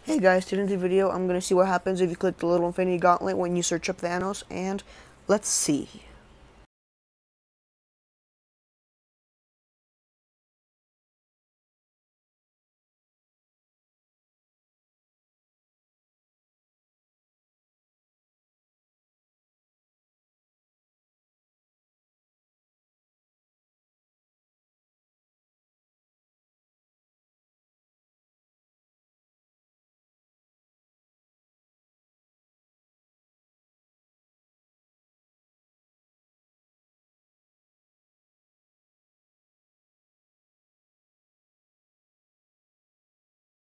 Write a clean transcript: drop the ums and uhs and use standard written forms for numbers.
Hey guys, today in the video I'm going to see what happens if you click the little infinity gauntlet when you search up Thanos, and let's see.